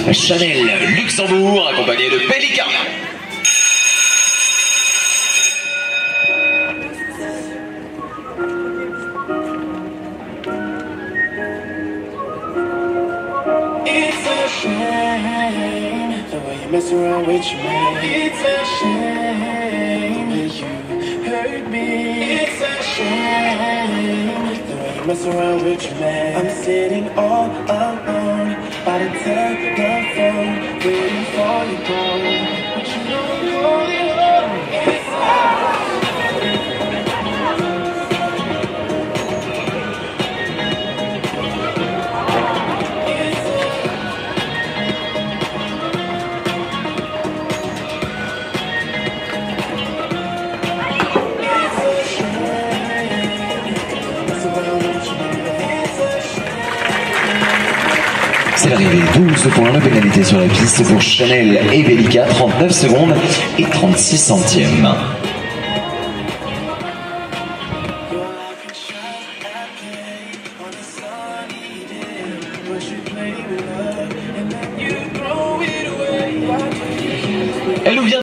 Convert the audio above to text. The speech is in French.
Chanel Luxembourg, accompagné de Bellica. Mess around with your man. It's a shame that you hurt me. It's a shame the way you mess around with your man. I'm sitting all alone by the telephone, waiting for you home. But you know I'm going home. It's C'est l'arrivée, 12 points de pénalité sur la piste pour Chanel et Bellica, 39 secondes et 36 centièmes. Elle nous vient